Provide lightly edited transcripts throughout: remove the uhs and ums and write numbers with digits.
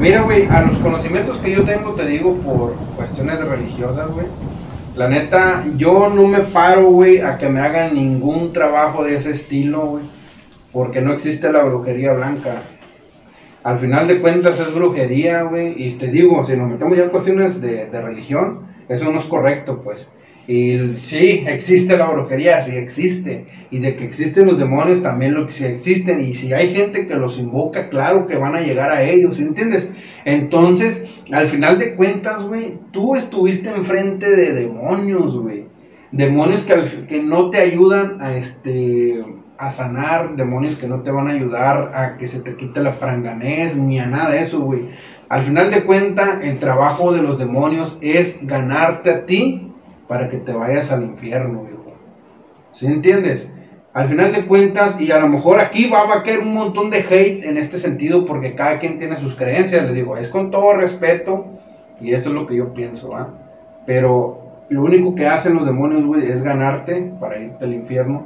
Mira, güey, a los conocimientos que yo tengo, te digo, por cuestiones religiosas, güey. La neta, yo no me paro, güey, a que me hagan ningún trabajo de ese estilo, güey. Porque no existe la brujería blanca. Al final de cuentas es brujería, güey. Y te digo, si nos metemos ya en cuestiones de religión, eso no es correcto, pues. Y sí, existe la brujería, sí existe. Y de que existen los demonios también lo que sí existen. Y si hay gente que los invoca, claro que van a llegar a ellos, ¿sí entiendes? Entonces, al final de cuentas, güey, tú estuviste enfrente de demonios, güey. Demonios que no te ayudan a sanar, demonios que no te van a ayudar a que se te quite la pranganés, ni a nada de eso, güey. Al final de cuentas, el trabajo de los demonios es ganarte a ti para que te vayas al infierno, viejo. ¿Sí entiendes? Al final de cuentas, y a lo mejor aquí va a caer un montón de hate en este sentido, porque cada quien tiene sus creencias, les digo, es con todo respeto, y eso es lo que yo pienso, ¿ah? Pero lo único que hacen los demonios, güey, es ganarte para irte al infierno.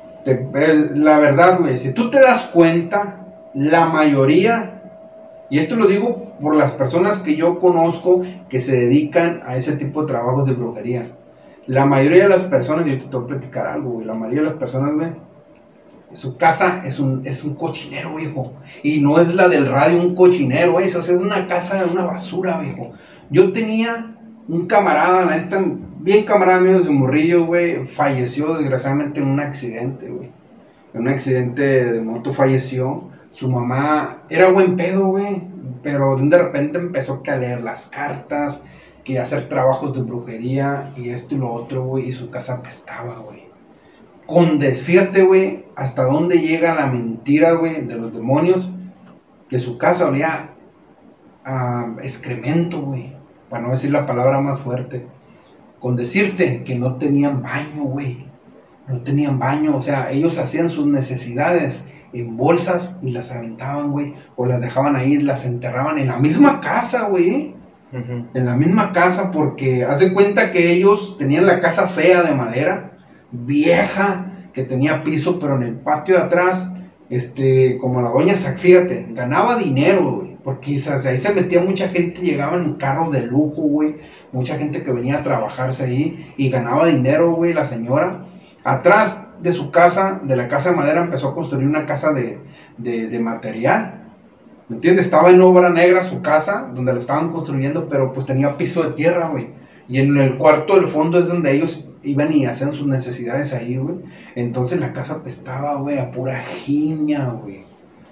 La verdad, güey, si tú te das cuenta, la mayoría, y esto lo digo por las personas que yo conozco que se dedican a ese tipo de trabajos de brujería, la mayoría de las personas, yo te tengo que platicar algo, güey, la mayoría de las personas, güey, su casa es un cochinero, viejo, y no es la del radio un cochinero, güey, o sea, es una casa de una basura, viejo. Yo tenía un camarada, la neta, bien camarada mío desde morrillo, güey, falleció desgraciadamente en un accidente, güey. En un accidente de moto falleció. Su mamá era buen pedo, güey, pero de repente empezó a leer las cartas, que hacer trabajos de brujería y esto y lo otro, güey, y su casa apestaba, güey. Fíjate, güey, hasta dónde llega la mentira, güey, de los demonios, que su casa olía a excremento, güey, para no decir la palabra más fuerte. Con decirte que no tenían baño, güey. No tenían baño, o sea, ellos hacían sus necesidades en bolsas y las aventaban, güey. O las dejaban ahí, las enterraban en la misma casa, güey. En la misma casa, porque hace cuenta que ellos tenían la casa fea de madera, vieja, que tenía piso, pero en el patio de atrás, como la doña Sac, fíjate, ganaba dinero, güey. Porque o sea, ahí se metía mucha gente, llegaban en carros de lujo, güey. Mucha gente que venía a trabajarse ahí y ganaba dinero, güey, la señora. Atrás de su casa, de la casa de madera, empezó a construir una casa de material. ¿Me entiendes? Estaba en obra negra su casa, donde la estaban construyendo, pero pues tenía piso de tierra, güey. Y en el cuarto del fondo es donde ellos iban y hacían sus necesidades ahí, güey. Entonces la casa apestaba, güey, a pura jiña, güey.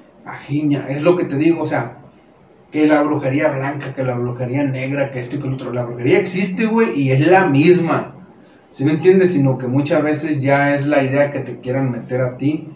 A jiña. Es lo que te digo, o sea, que la brujería blanca, que la brujería negra, que esto y que lo otro. La brujería existe, güey, y es la misma. ¿Sí me entiendes? Sino que muchas veces ya es la idea que te quieran meter a ti.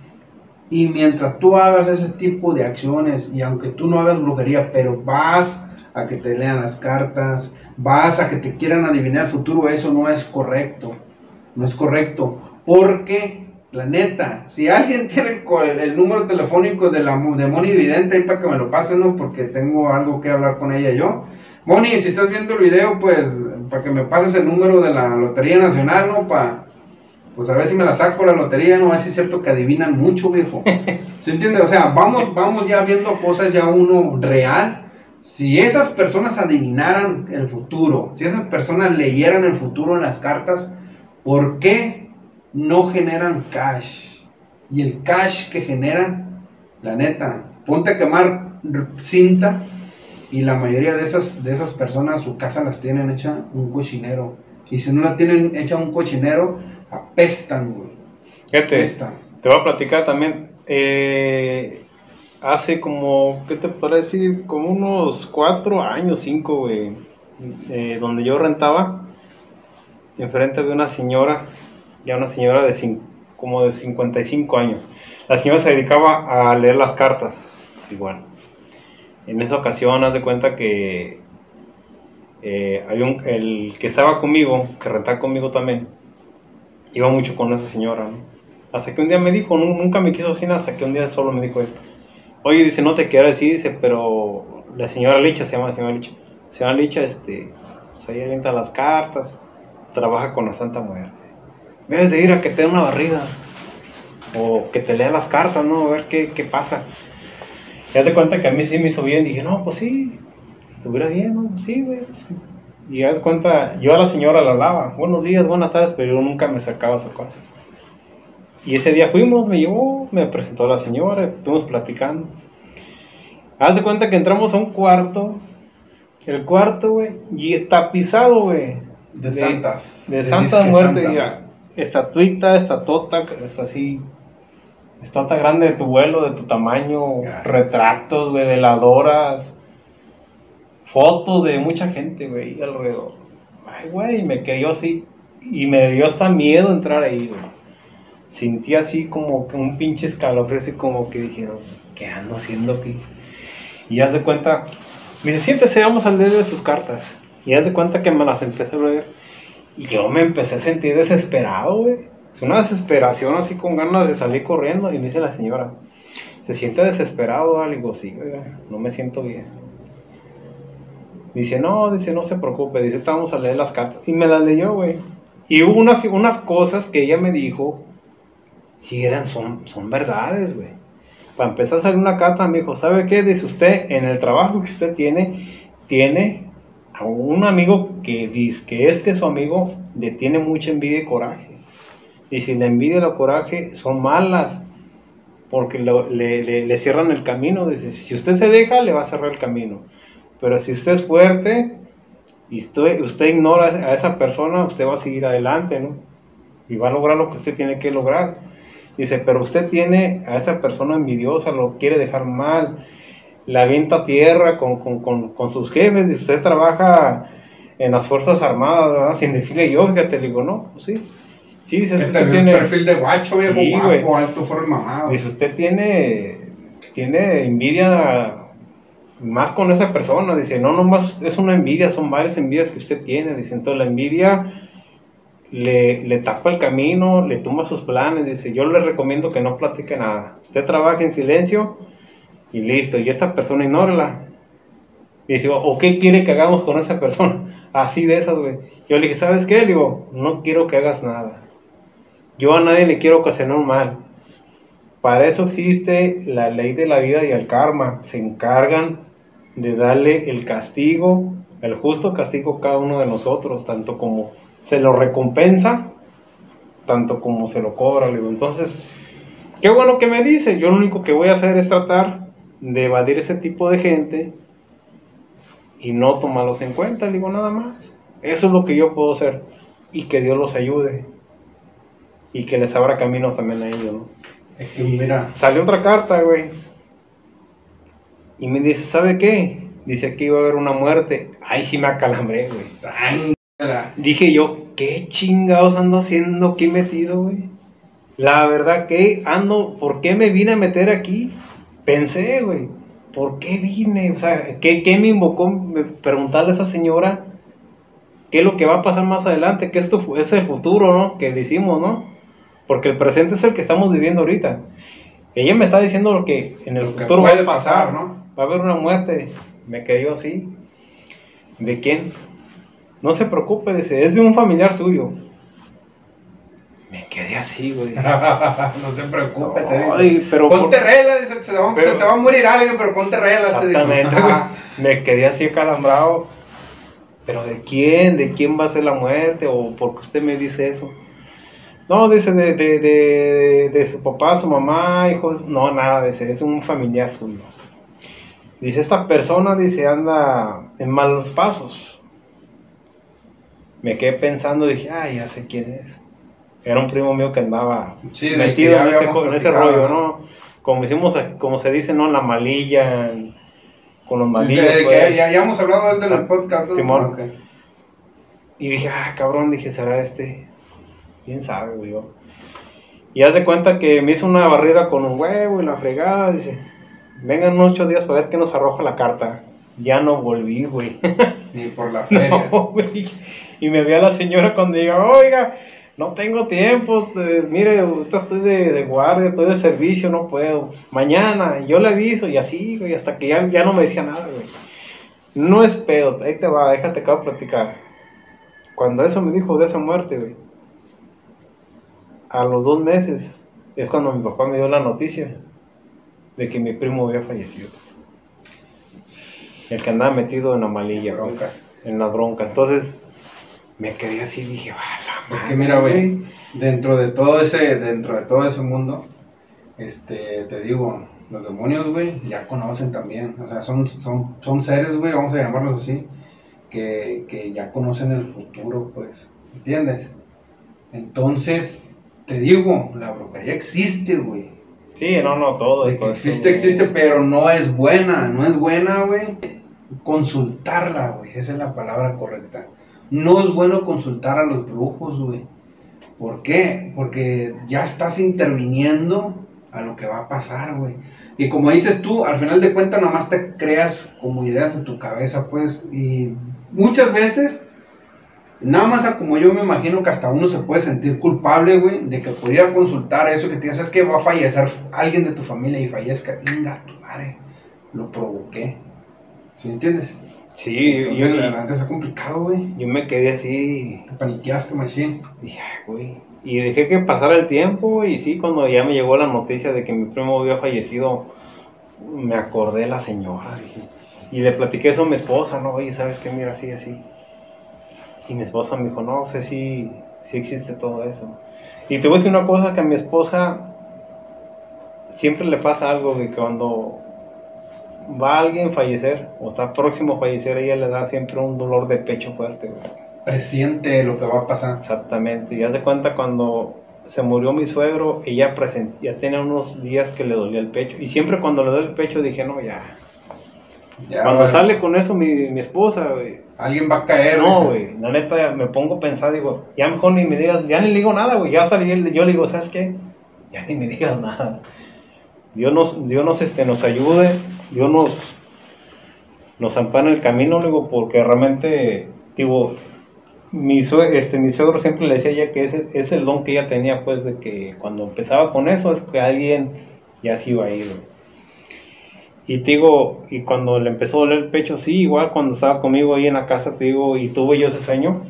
Y mientras tú hagas ese tipo de acciones, y aunque tú no hagas brujería, pero vas a que te lean las cartas, vas a que te quieran adivinar el futuro, eso no es correcto. No es correcto. Porque, la neta, si alguien tiene el número telefónico de Moni Vidente, ahí para que me lo pasen, ¿no? Porque tengo algo que hablar con ella yo. Moni, si estás viendo el video, pues, para que me pases el número de la Lotería Nacional, ¿no? Pues a ver si me la saco la lotería, no, a ver si es cierto que adivinan mucho, viejo. ¿Se entiende? O sea, vamos ya viendo cosas ya uno real. Si esas personas adivinaran el futuro, si esas personas leyeran el futuro en las cartas, ¿por qué no generan cash? Y el cash que generan, la neta, ponte a quemar cinta y la mayoría de esas personas su casa las tienen hecha un cochinero. Y si no la tienen hecha un cochinero, apestan, güey. Fíjate, apestan. Te voy a platicar también. Hace como, ¿qué te puedo decir? Como unos 4 años, 5, güey. Donde yo rentaba, enfrente había una señora, ya una señora como de 55 años. La señora se dedicaba a leer las cartas, igual. En esa ocasión, haz de cuenta que había el que estaba conmigo, que rentaba conmigo también, iba mucho con esa señora, ¿no? Hasta que un día me dijo, nunca me quiso así, hasta que un día solo me dijo él, oye, dice, no te quiero decir, dice, pero la señora Licha, se llama la señora Licha, pues ahí avienta las cartas, trabaja con la Santa Muerte, debes de ir a que te dé una barrida, o que te lea las cartas, ¿no? A ver qué pasa. Y haz de cuenta que a mí sí me hizo bien, dije, no, pues sí, ¿estuviera bien, no? Sí, güey. Sí. Y haz cuenta, yo a la señora la hablaba, buenos días, buenas tardes, pero yo nunca me sacaba a su casa. Y ese día fuimos, me llevó, me presentó a la señora, estuvimos platicando. Haz de cuenta que entramos a un cuarto, el cuarto, güey, y tapizado, güey. De santas. De Santa disque Muerte, santa, mira, estatuita, estatota, está así, estata grande de tu vuelo, de tu tamaño, Gracias. retratos, güey, veladoras, fotos de mucha gente, güey, alrededor. Ay, güey, me quedé así, y me dio hasta miedo entrar ahí, güey. Sentí así como que un pinche escalofrío, así como que dije, ¿qué ando haciendo aquí? Y haz de cuenta, me dice, siéntese, vamos a leerle sus cartas. Y haz de cuenta que me las empecé a leer. Y yo me empecé a sentir desesperado, güey. Es una desesperación así con ganas de salir corriendo. Y me dice la señora, ¿se siente desesperado? Le digo, sí, güey, no me siento bien. Dice, no se preocupe. Dice, ahorita vamos a leer las cartas. Y me las leyó, güey. Y hubo unas cosas que ella me dijo, si son verdades, güey. Para empezar a salir una carta, me dijo, ¿sabe qué? Dice usted, en el trabajo que usted tiene a un amigo que dice que es que su amigo le tiene mucha envidia y coraje. Y si la envidia y el coraje son malas, porque le cierran el camino. Dice, si usted se deja, le va a cerrar el camino. Pero si usted es fuerte y usted ignora a esa persona, usted va a seguir adelante, ¿no? Y va a lograr lo que usted tiene que lograr. Dice, pero usted tiene a esa persona envidiosa, lo quiere dejar mal, la avienta a tierra con sus jefes. Dice, usted trabaja en las Fuerzas Armadas, ¿verdad? Sin decirle yo, fíjate, le digo, no, pues sí. Sí, dice, usted tiene un perfil de guacho, viejo, sí, guapo, alto, formado. Dice, usted tiene envidia más con esa persona. Dice, no nomás es una envidia, son varias envidias que usted tiene. Dice, entonces la envidia le tapa el camino, le tumba sus planes. Dice, yo le recomiendo que no platique nada. Usted trabaje en silencio y listo. Y esta persona ignórala. Dice, ¿o qué quiere que hagamos con esa persona? Así de esas, güey. Yo le dije, ¿sabes qué? Le digo, no quiero que hagas nada. Yo a nadie le quiero ocasionar un mal. Para eso existe la ley de la vida y el karma. Se encargan de darle el castigo, el justo castigo a cada uno de nosotros, tanto como se lo recompensa, tanto como se lo cobra. Le digo, entonces, qué bueno que me dice. Yo lo único que voy a hacer es tratar de evadir ese tipo de gente y no tomarlos en cuenta. Le digo, nada más. Eso es lo que yo puedo hacer. Y que Dios los ayude. Y que les abra caminos también a ellos, ¿no? Es que mira, Salió otra carta, güey. Y me dice, ¿sabe qué? Dice que iba a haber una muerte. Ay, sí me acalambré, güey. sángala. Dije yo, ¿qué chingados ando haciendo aquí metido, güey? La verdad que ando, ¿por qué me vine a meter aquí? Pensé, güey, ¿por qué vine? O sea, ¿qué me invocó preguntarle a esa señora qué es lo que va a pasar más adelante? ¿Qué es el futuro, ¿no? Que decimos, ¿no? Porque el presente es el que estamos viviendo ahorita. Ella me está diciendo lo que en el futuro va a pasar, ¿no? Va a haber una muerte. Me quedé yo así. ¿De quién? No se preocupe, dice, es de un familiar suyo. Me quedé así, güey. No se preocupe, te digo. Ay, pero ponte regla, dice, se te va a morir alguien, pero ponte regla, te digo. Exactamente, güey. Me quedé así calambrado. ¿Pero de quién? ¿De quién va a ser la muerte? ¿O por qué usted me dice eso? No, dice, de su papá, su mamá, hijos. No, nada, dice, es un familiar suyo. Dice, esta persona, dice, anda en malos pasos. Me quedé pensando, dije, ya sé quién es. Era un primo mío que andaba metido en ese rollo, ¿no? Como se dice, ¿no? La malilla, con los malillos. Sí, pues. ya hemos hablado de él en el podcast, ¿no? Simón. Okay. Y dije, cabrón, dije, ¿será este? ¿Quién sabe, güey? Y haz de cuenta que me hizo una barrida con un huevo y la fregada, dice, vengan 8 días para ver qué nos arroja la carta. Ya no volví, güey. Ni por la feria. No, güey. Y me ve a la señora cuando diga, oiga, no tengo tiempo, mire, ahorita estoy de guardia, estoy de servicio, no puedo. Mañana, yo le aviso, y así, güey, hasta que ya no me decía nada, güey. No es pedo, ahí te va, déjate que voy a platicar. Cuando eso me dijo de esa muerte, güey, a los 2 meses, es cuando mi papá me dio la noticia de que mi primo había fallecido. el que andaba metido en la malilla, Broncas. pues, en las broncas. Entonces me quedé así y dije, Es que mira, güey, dentro de todo ese mundo, te digo, los demonios, güey, ya conocen también. O sea, son seres, güey, vamos a llamarlos así, que ya conocen el futuro, pues, ¿entiendes? Entonces, te digo, la brujería existe, güey. Sí, no, todo. De que existe, pero no es buena, güey. Consultarla, güey, esa es la palabra correcta. No es bueno consultar a los brujos, güey. ¿Por qué? Porque ya estás interviniendo a lo que va a pasar, güey. Y como dices tú, al final de cuentas nomás te creas como ideas en tu cabeza, pues. Y muchas veces, nada más como yo me imagino que hasta uno se puede sentir culpable, güey, de que pudiera consultar eso que te dices, es que va a fallecer alguien de tu familia y fallezca. Inga, tu madre, lo provoqué. ¿Sí me entiendes? Sí, Entonces, la verdad es complicado, güey. Yo me quedé así. Te paniqueaste, machine. Dije, ay, güey. Y dejé que pasara el tiempo, y sí, cuando ya me llegó la noticia de que mi primo había fallecido, me acordé de la señora, dije. Y le platiqué eso a mi esposa, ¿no? Oye, ¿sabes qué? Mira, así. Y mi esposa me dijo, no sé si existe todo eso. Y te voy a decir una cosa, que a mi esposa siempre le pasa algo, de que cuando va alguien a fallecer, o está próximo a fallecer, ella le da siempre un dolor de pecho fuerte, güey. Presiente lo que va a pasar. Exactamente, y haz de cuenta cuando se murió mi suegro, ella ya tenía unos días que le dolía el pecho, y siempre cuando le duele el pecho dije, no, ya cuando bueno, sale con eso mi esposa, güey, alguien va a caer. no, güey, la neta me pongo a pensar, digo, ya mejor ni me digas, ya ni le digo nada, güey, ya hasta yo le digo, ¿sabes qué? Ya ni me digas nada. Dios nos ayude, Dios nos ampara en el camino, digo, porque realmente, digo, mi suegro siempre le decía ya que es el don que ella tenía, pues, de que cuando empezaba con eso es que alguien ya se iba a ir, güey. Y te digo, y cuando le empezó a doler el pecho, sí, igual cuando estaba conmigo ahí en la casa, te digo, y tuve yo ese sueño,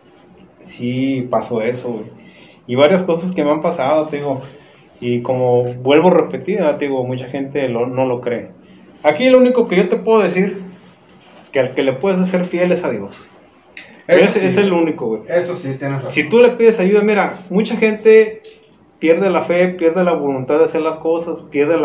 sí pasó eso, güey. Y varias cosas que me han pasado, te digo, y como vuelvo a repetir, te digo, mucha gente no lo cree. Aquí lo único que yo te puedo decir, que al que le puedes hacer fiel es a Dios. Ese es el único, güey. Eso sí, tienes razón. Si tú le pides ayuda, mira, mucha gente pierde la fe, pierde la voluntad de hacer las cosas, pierde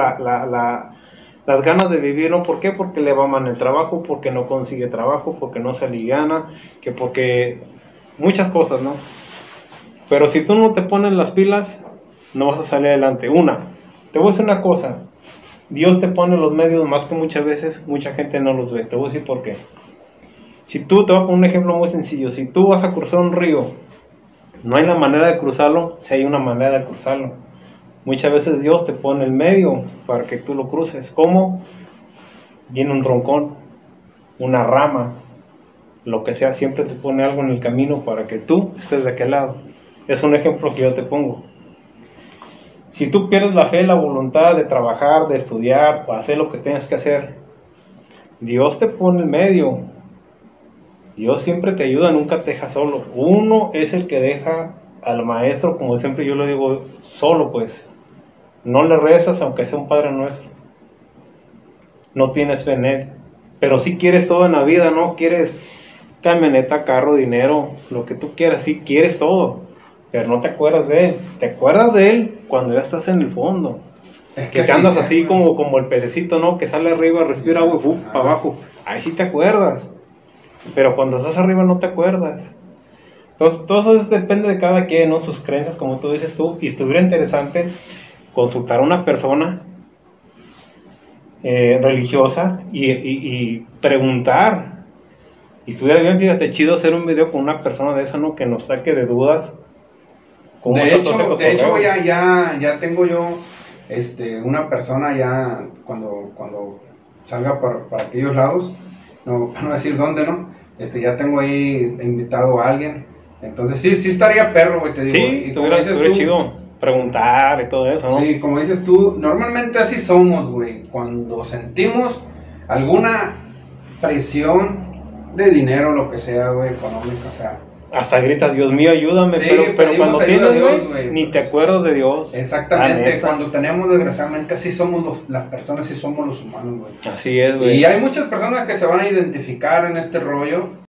las ganas de vivir, ¿no? ¿Por qué? Porque le va mal el trabajo, porque no consigue trabajo, porque no se aliviana, que porque muchas cosas, ¿no? Pero si tú no te pones las pilas, no vas a salir adelante. Te voy a decir una cosa, Dios te pone los medios más que muchas veces, mucha gente no los ve. Te voy a decir por qué. Si tú, te voy a poner un ejemplo muy sencillo, si tú vas a cruzar un río, no hay la manera de cruzarlo, si hay una manera de cruzarlo. Muchas veces Dios te pone el medio para que tú lo cruces. ¿Cómo? Viene un troncón, una rama, lo que sea, siempre te pone algo en el camino para que tú estés de aquel lado. Es un ejemplo que yo te pongo. Si tú pierdes la fe, la voluntad de trabajar, de estudiar o hacer lo que tengas que hacer, Dios te pone el medio. Dios siempre te ayuda, nunca te deja solo. Uno es el que deja al maestro, como siempre yo lo digo, solo, pues. No le rezas aunque sea un Padre Nuestro. No tienes fe en Él. Pero sí quieres todo en la vida, ¿no? Quieres camioneta, carro, dinero, lo que tú quieras, sí quieres todo. Pero no te acuerdas de Él. Te acuerdas de Él cuando ya estás en el fondo. Es que sí, andas así como el pececito, ¿no? Que sale arriba, respira agua y para abajo. Ahí sí te acuerdas. Pero cuando estás arriba no te acuerdas. Entonces, todo eso depende de cada quien, ¿no? Sus creencias, como tú dices tú. Y estuviera interesante consultar a una persona religiosa y preguntar. Y estuviera bien, fíjate, chido hacer un video con una persona de esa, ¿no? Que nos saque de dudas. De hecho ya tengo yo una persona ya cuando salga para aquellos lados, no decir dónde, ¿no? Ya tengo ahí invitado a alguien. Entonces sí estaría perro, güey, te digo. Sí, estuviera chido preguntar y todo eso, ¿no? Sí, como dices tú, normalmente así somos, güey. Cuando sentimos alguna presión de dinero, lo que sea, güey, económica, o sea, hasta gritas, Dios mío, ayúdame, Sí, pero pedimos cuando ayuda a tienes, Dios, güey, güey, ni te pues. acuerdas de Dios. La Exactamente, neta. cuando tenemos, desgraciadamente, así somos las personas, así somos los humanos, güey. Así es, güey. Y hay muchas personas que se van a identificar en este rollo.